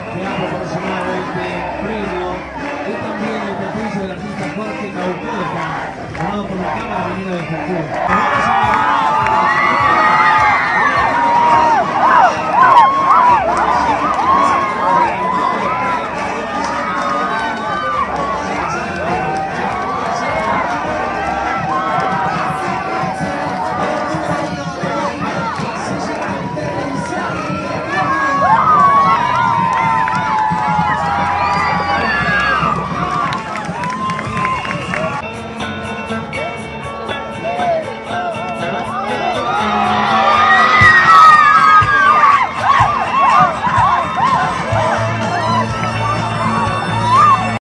que ha proporcionado este premio y también el perjuicio del artista Jorge Cauqueja, ganado por la Cámara Minera de Jujuy. Vamos a ver